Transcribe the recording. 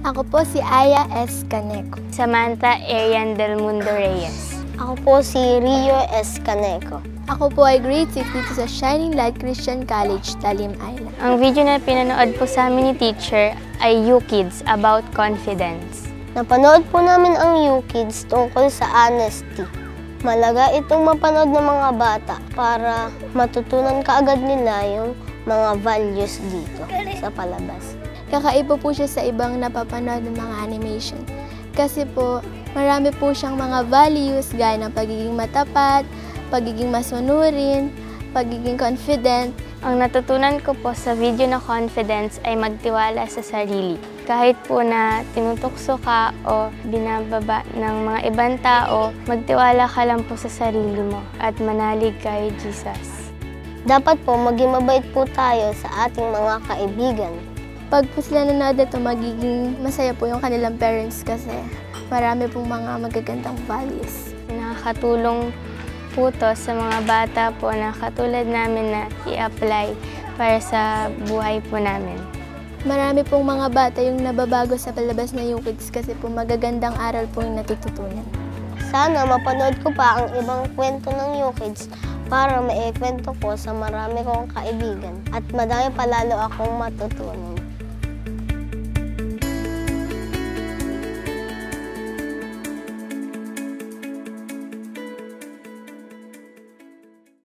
Ako po si Aya S. Caneco. Samantha Arian Del Mundo Reyes. Ako po si Rio S. Caneco. Ako po ay grade 6 dito sa Shining Light Christian College, Talim Island. Ang video na pinanood po sa amin ni teacher ay U-Kids about confidence. Napanood po namin ang U-Kids tungkol sa honesty. Malaga itong mapanood ng mga bata para matutunan kaagad nila yung mga values dito sa palabas. Kakaiba po siya sa ibang napapanood ng mga animation. Kasi po, marami po siyang mga values gaya ng pagiging matapat, pagiging masunurin, pagiging confident. Ang natutunan ko po sa video na confidence ay magtiwala sa sarili. Kahit po na tinutukso ka o binababa ng mga ibang tao, magtiwala ka lang po sa sarili mo at manalig kay Jesus. Dapat po maging mabait po tayo sa ating mga kaibigan. Pag po sila nanonood ito, magiging masaya po yung kanilang parents kasi marami pong mga magagandang values. Nakakatulong po to sa mga bata po na katulad namin na i-apply para sa buhay po namin. Marami pong mga bata yung nababago sa palabas na U-Kids kasi po magagandang aral po yung natututunan. Sana mapanood ko pa ang ibang kwento ng U-Kids para maikwento ko sa marami kong kaibigan at madami pa lalo akong matutunan.